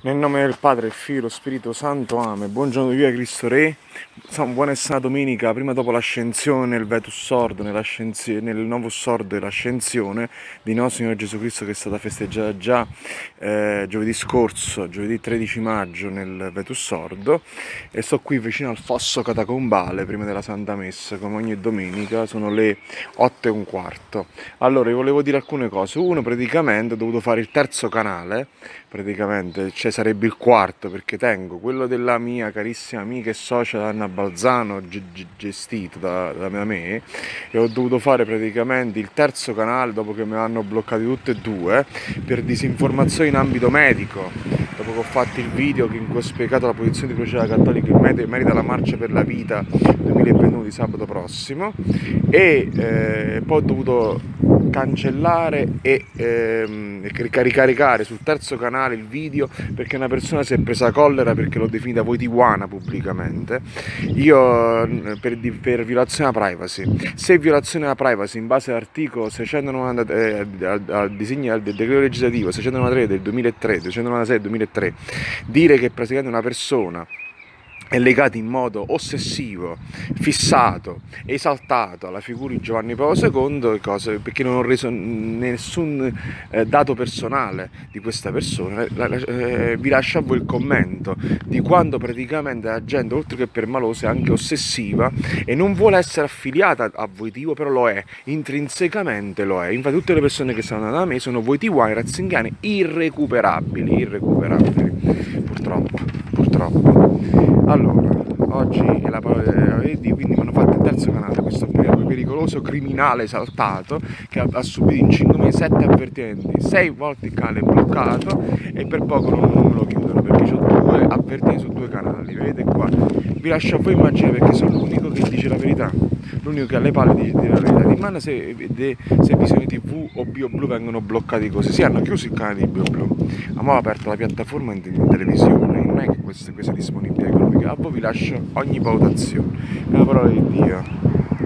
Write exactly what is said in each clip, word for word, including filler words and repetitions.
Nel nome del Padre, il Figlio e lo Spirito Santo, Amen. Buongiorno, viva Cristo Re. Buona e sana domenica, prima dopo l'ascensione nel Vetus Sordo, nel Novus Sordo e l'ascensione di nostro Signore Gesù Cristo, che è stata festeggiata già eh, giovedì scorso, giovedì tredici maggio nel Vetus Sordo, e sto qui vicino al fosso catacombale prima della Santa Messa, come ogni domenica. Sono le otto e un quarto. Allora, vi volevo dire alcune cose. Uno, praticamente ho dovuto fare il terzo canale, praticamente, cioè sarebbe il quarto, perché tengo quello della mia carissima amica e socia Anna Balzano, gestito da, da me, e ho dovuto fare praticamente il terzo canale dopo che mi hanno bloccati tutte e due per disinformazione in ambito medico, dopo che ho fatto il video in cui ho spiegato la posizione di Crociera Cattolica in merito alla Marcia per la Vita duemilaventuno di sabato prossimo, e eh, poi ho dovuto cancellare e ehm, ricaricare sul terzo canale il video perché una persona si è presa collera perché l'ho definita voitiwana pubblicamente io per, per violazione della privacy. Se violazione della privacy in base all'articolo seicentonovantatré eh, al, al disegno del decreto legislativo seicentonovantatré del duemilatré, duecentonovantasei del duemilatré, dire che praticamente una persona è legato in modo ossessivo, fissato, esaltato alla figura di Giovanni Paolo secondo, cose, perché non ho reso nessun eh, dato personale di questa persona. La, la, eh, vi lascio a voi il commento di quando praticamente la gente, oltre che permalosa, è anche ossessiva e non vuole essere affiliata a Voitivo, però lo è, intrinsecamente lo è. Infatti tutte le persone che stanno da me sono voitiwani, razzinghiani, irrecuperabili, irrecuperabili, purtroppo, purtroppo. Allora, oggi è la parola di Dio, quindi mi hanno fatto il terzo canale, questo pericoloso criminale esaltato che ha, ha subito in cinque mesi sette avvertimenti, sei volte il canale bloccato e per poco non, non me lo chiudono perché ho due avvertimenti su due canali, vedete qua. Vi lascio a voi immaginare perché sono l'unico che dice la verità, l'unico che ha le palle di dire la verità. Rimane se, de, se visioni tv o BioBlu vengono bloccati così. Si hanno chiuso il canale di BioBlu, abbiamo aperto la piattaforma in, in televisione, non è che questa, questa disponibilità economica, a voi vi lascio ogni valutazione. È la parola di Dio.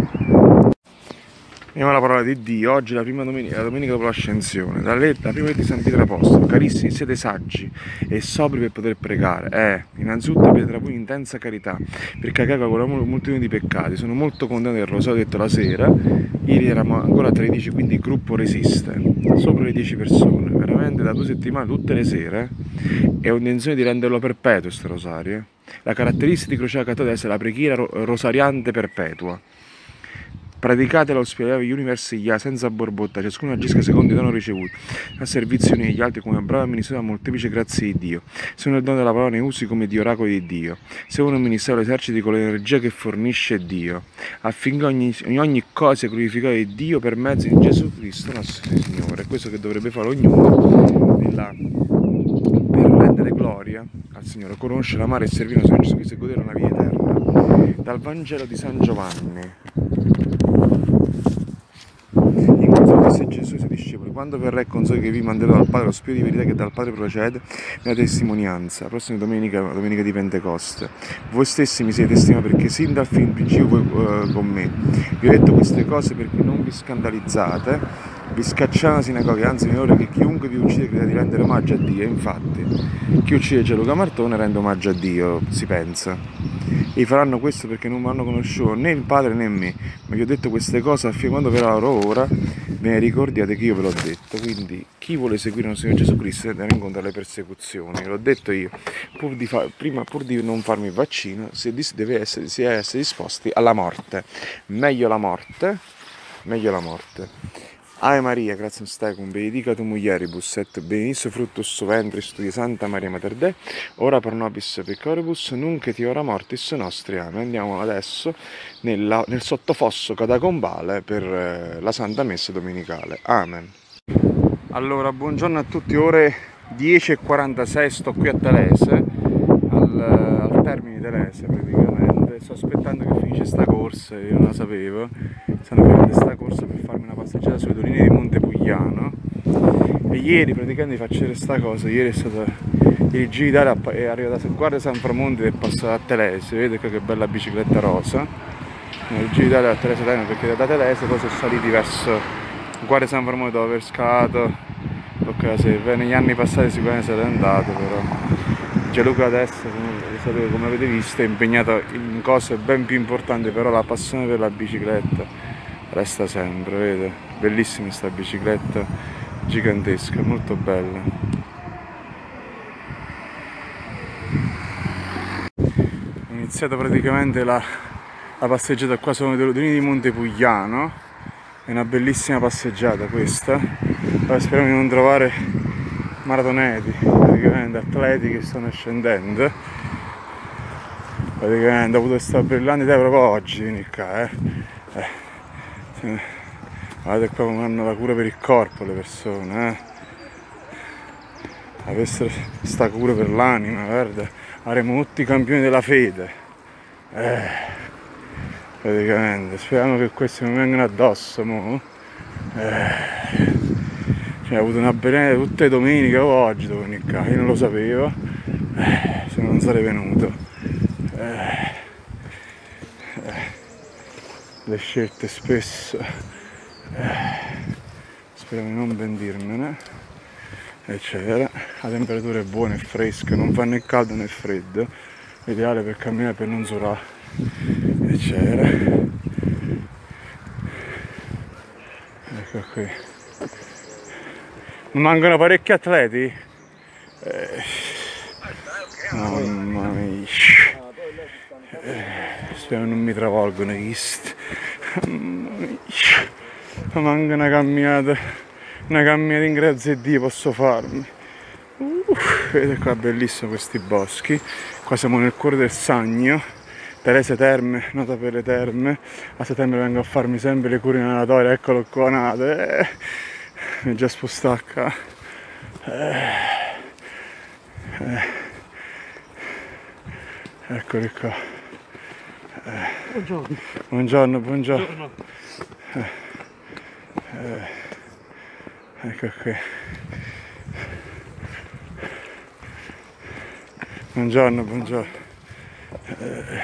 Andiamo alla parola di Dio. Oggi è la prima domenica, la domenica dopo l'ascensione. La, la prima lettera di San Pietro Apostolo. Carissimi, siete saggi e sobri per poter pregare. Eh, innanzitutto avete tra voi intensa carità, perché caga con la moltitudine di peccati. Sono molto contento del rosario detto la sera. Ieri eravamo ancora tredici, quindi il gruppo resiste. Sopra le dieci persone. Veramente da due settimane, tutte le sere. E ho intenzione di renderlo perpetuo questo rosario. La caratteristica di Crociera Cattolica deve essere la preghiera rosariante perpetua. Praticate l'ospitalità degli universi senza borbotta, ciascuno agisca secondo i doni ricevuti, a servizio degli altri come bravo amministratore della molteplice grazie di Dio. Se uno il dono della parola ne usi come di oracoli di Dio, se uno il ministero eserciti con l'energia che fornisce Dio, affinché ogni, in ogni cosa sia glorificato di Dio per mezzo di Gesù Cristo nostro Signore. È questo che dovrebbe fare ognuno nella, per rendere gloria al Signore, conoscere, amare e servire il Signore Gesù Cristo e godere una vita eterna. Dal Vangelo di San Giovanni. In cui disse Gesù ai suoi discepoli: quando verrà il Consolatore che vi manderò dal Padre, lo Spirito di verità che dal Padre procede, nella testimonianza, la prossima domenica, domenica di Pentecoste, voi stessi mi siete testimoni, perché sin dal fin principio voi uh, con me. Vi ho detto queste cose perché non vi scandalizzate, vi scacciate alla sinagoga, anzi mi ora che chiunque vi uccide creda di rendere omaggio a Dio. Infatti chi uccide Gianluca Martone rende omaggio a Dio, si pensa. E faranno questo perché non mi hanno conosciuto né il Padre né me, ma vi ho detto queste cose affinché quando verrà la loro ora ve ne ricordiate che io ve l'ho detto. Quindi chi vuole seguire il Signore Gesù Cristo deve incontrare le persecuzioni, ve l'ho detto io, pur di fa, prima pur di non farmi il vaccino si deve essere, si deve essere disposti alla morte, meglio la morte, meglio la morte. Ave Maria, grazie tecum, benedicatum mulieribus, et benedictus fructus ventris tui, Santa Maria Mater Dei, ora pro nobis peccatoribus, nunc et hora mortis nostri. Amen. Andiamo adesso nella, nel sottofosso catacombale per eh, la Santa Messa domenicale. Amen. Allora, buongiorno a tutti, ore dieci e quarantasei, sto qui a Telese, al, al termine di Telese praticamente, sto aspettando che finisce sta corsa, io non la sapevo. Stanno finendo questa corsa per farmi una passeggiata sulle doline di Montepugliano, e ieri praticamente faccio vedere sta cosa. Ieri è stato il Giro d'Italia, è arrivato a Guardia San Framonte ed è passato a Telese, vedete che bella bicicletta rosa, il Giro d'Italia a Telese perché da Telese poi sono saliti verso Guardia San Framonte dopo aver scavato tocca se negli anni passati sicuramente sarei andato, però Gianluca adesso, come avete visto, è impegnato in cose ben più importanti, però la passione per la bicicletta resta sempre, vedete? Bellissima sta bicicletta, gigantesca, molto bella. Ho iniziato praticamente la, la passeggiata qua, sono dei Lodini di Montepugliano, è una bellissima passeggiata questa. Ora speriamo di non trovare maratoneti, praticamente atleti che stanno scendendo. Praticamente ho avuto questa brillante idea proprio oggi, vieni qua, eh. eh. Guardate qua come hanno la cura per il corpo le persone, eh. Avessero sta cura per l'anima, guarda, avremo tutti i campioni della fede. Eh. Praticamente, speriamo che questi non vengano addosso, mo. Eh. Cioè, ho avuto una benedetta tutte le domeniche oggi devo venire qua, io non lo sapevo, eh, se non sarei venuto. Eh, eh, le scelte spesso, eh, speriamo di non pentirmene, eccetera. La temperatura è buona e fresca, non fa né caldo né freddo, ideale per camminare per non surare, eccetera. Ecco qui. Mancano parecchi atleti? Eh, mamma mia. Eh, spero non mi travolgono questi. Mamma mia. Manca una camminata, una camminata in grazia a Dio posso farmi. Uh, vedete qua bellissimo questi boschi. Qua siamo nel cuore del Sannio. Terese Terme, nota per le terme. A settembre vengo a farmi sempre le cure inalatorie, eccolo qua nate. Eh. Mi è già spostato qua. Eh, eh, eccoli qua. Eh, buongiorno. Buongiorno, buongiorno. Eh, eh, ecco qui. Buongiorno, buongiorno. Eh,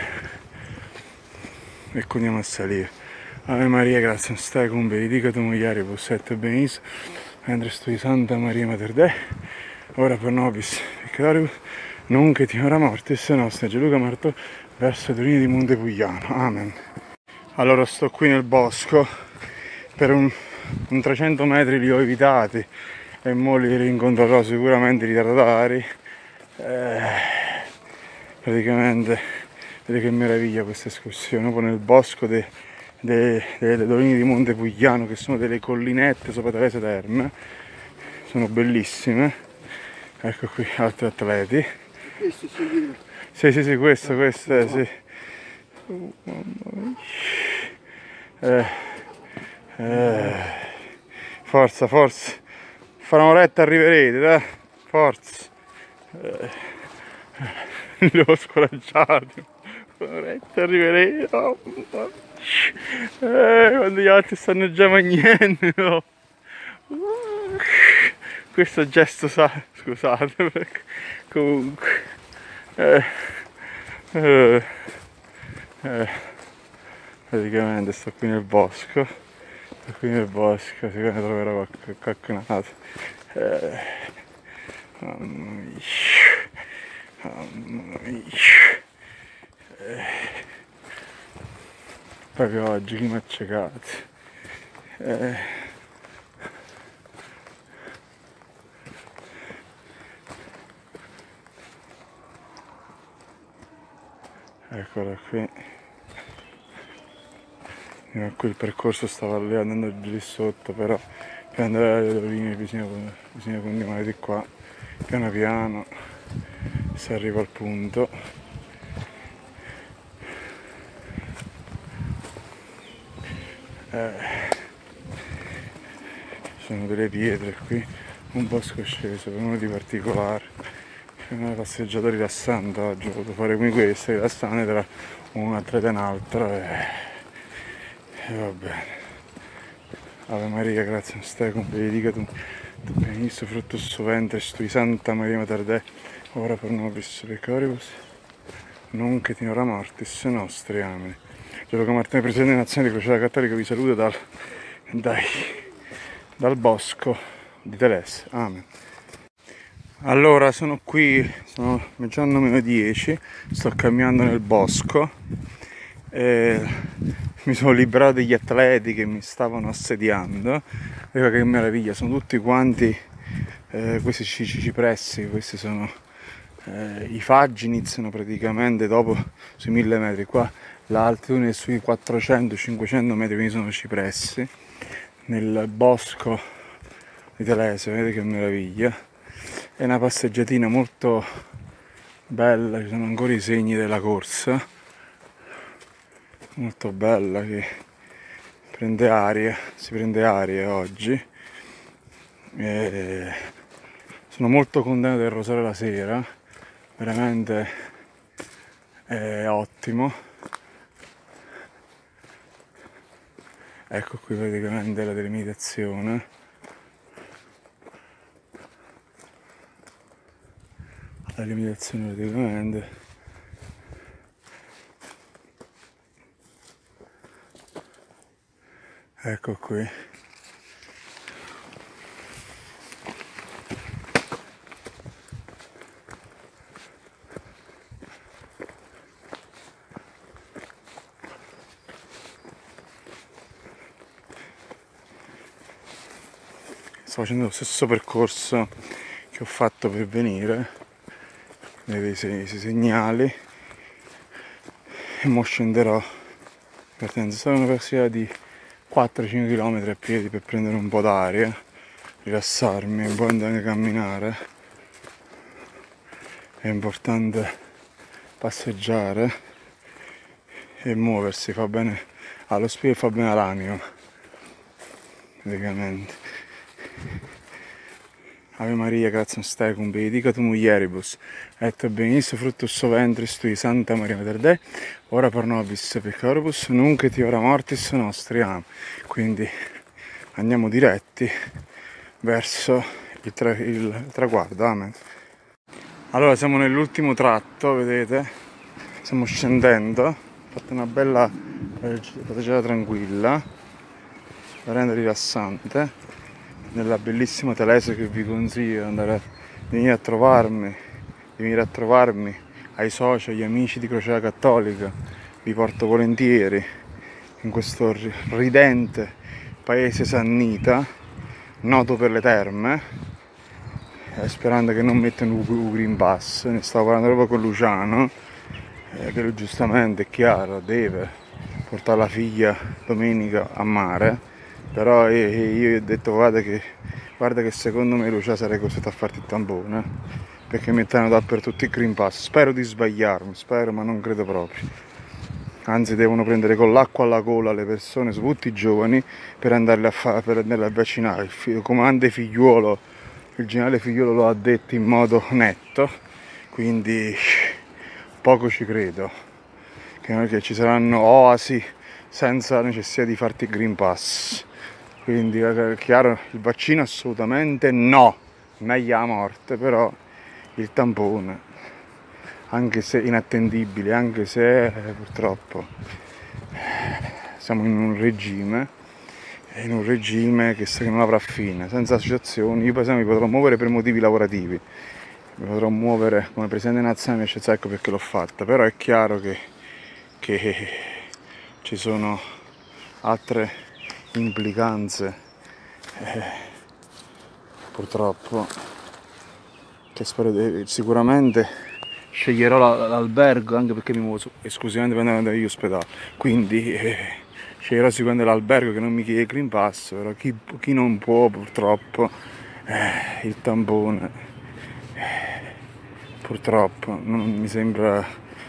e andiamo a salire. Ave Maria, grazie, stai con benedica tu mogliare, possette benissimo, mentre studi Santa Maria Mater Dei, ora per nobis peccatoribus, nunc et in hora mortis nostra, Gianluca Martò, verso i Lodini di Montepugliano. Amen. Allora sto qui nel bosco, per un, un trecento metri li ho evitati, e mo li rincontrerò sicuramente ritardati. Eh, praticamente, vedete che meraviglia questa escursione, proprio nel bosco dei delle Lodini di Montepugliano, che sono delle collinette sopra Terese Terme, sono bellissime. Ecco qui altri atleti. Questo sì, sì, sì, sì, questo, questo, eh, sì. Oh, mamma mia. Eh, eh. Forza, forza. Fra un'oretta arriverete, dai. Forza. Eh. Li ho scoraggiati. Fra un'oretta arriverete. Oh, eh, quando gli altri stanno già mangiando, no? uh, questo gesto sa, scusate, perché comunque eh, eh, eh, praticamente sto qui nel bosco, sto qui nel bosco, sicuramente troverò qualche cacconato. Eh, mamma mia, mamma mia. Eh. Proprio oggi chi mi ha ciecato. Eh. Eccola qui. Fino a qui il percorso stava lì andando giù di sotto, però per andare alle Lodini bisogna, bisogna continuare di qua, piano piano, si arriva al punto. Eh, sono delle pietre qui, un bosco sceso, per uno di particolare, è una passeggiata rilassante oggi, ho voluto fare come questa, rilassante tra un atleta e un altro e, e va bene. Ave Maria, grazie, stai con benedica tu, tu benissimo frutto suo ventre, stui Santa Maria Mater Dei, ora per nobis peccatoribus, nunc et in hora mortis nostri, amen. Gianluca Martini, Presidente nazionale di Crociata Cattolica, vi saluta dal, dai, dal bosco di Telese. Amen. Allora, sono qui, sono mezzogiorno meno dieci, sto camminando nel bosco e mi sono liberato degli atleti che mi stavano assediando. Guarda che meraviglia, sono tutti quanti eh, questi cipressi, questi sono eh, i faggi, iniziano praticamente dopo sui mille metri, qua l'altitudine è sui quattrocento cinquecento metri, quindi sono cipressi nel bosco di Telese. Vedete che meraviglia. È una passeggiatina molto bella, ci sono ancora i segni della corsa, molto bella, che prende aria, si prende aria oggi. E sono molto contento del Rosario la sera, veramente è ottimo. Ecco qui praticamente la delimitazione. La limitazione praticamente ecco qui. Sto facendo lo stesso percorso che ho fatto per venire, vedete questi segnali, e mo scenderò, partenza sarà una passeggiata di quattro cinque chilometri a piedi per prendere un po' d'aria, rilassarmi, un po' anche camminare. È importante passeggiare e muoversi, fa bene allo spirito e fa bene all'anima, praticamente. Ave Maria, grazie a cum benedicatum mulieribus, et benissimo fructus ventris tui, Santa Maria Mater Dei, ora pro nobis peccatoribus, nunc et in hora mortis nostri. Amen. Quindi andiamo diretti verso il, tra il traguardo. Amen. Allora, siamo nell'ultimo tratto, vedete? Stiamo scendendo, ho fatto una bella passeggiata tranquilla, veramente rilassante, nella bellissima Telese, che vi consiglio di andare, di venire a trovarmi, di venire a trovarmi ai soci, agli amici di Crociera Cattolica. Vi porto volentieri in questo ridente paese sannita, noto per le terme, eh, sperando che non mettano un Green Pass. Ne stavo parlando proprio con Luciano, eh, che lui giustamente, è chiaro, deve portare la figlia domenica a mare. Però io, io gli ho detto guarda che, guarda che secondo me Lucia sarei costretto a farti il tampone, perché metteranno dappertutto il Green Pass. Spero di sbagliarmi, spero, ma non credo proprio. Anzi, devono prendere con l'acqua alla gola le persone, soprattutto i giovani, per andarle a, fa, per andarle a vaccinare. Il comandante Figliuolo, il generale Figliuolo lo ha detto in modo netto, quindi poco ci credo che ci saranno oasi senza necessità di farti il Green Pass. Quindi è chiaro, il vaccino assolutamente no, meglio la morte, però il tampone, anche se inattendibile, anche se eh, purtroppo siamo in un regime, in un regime che, che non avrà fine, senza associazioni. Io per esempio mi potrò muovere per motivi lavorativi, mi potrò muovere come presidente nazionale, ecco perché l'ho fatta, però è chiaro che, che ci sono altre implicanze, eh, purtroppo, che spero di, sicuramente sceglierò l'albergo, anche perché mi muovo esclusivamente per andare agli ospedali, quindi eh, sceglierò sicuramente l'albergo che non mi chiede il Green Pass, però chi, chi non può purtroppo eh, il tampone, eh, purtroppo non mi sembra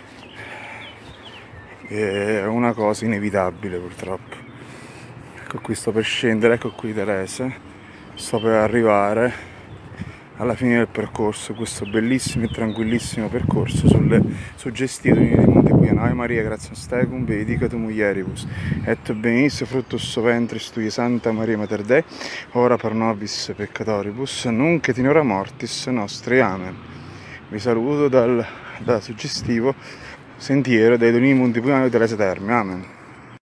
eh, una cosa inevitabile, purtroppo. Ecco qui sto per scendere, ecco qui Telese, sto per arrivare alla fine del percorso, questo bellissimo e tranquillissimo percorso sulle suggestioni di Montepulciano. Ave Maria, gratia tecum, benedicatum mulieribus, et benissimo fructus ventris tui, Santa Maria Mater Dei, ora pro nobis peccatoribus, nunc et in hora mortis nostri. Amen. Vi saluto dal, dal suggestivo sentiero dei Donini Montepulciano di Telese Terme. Amen.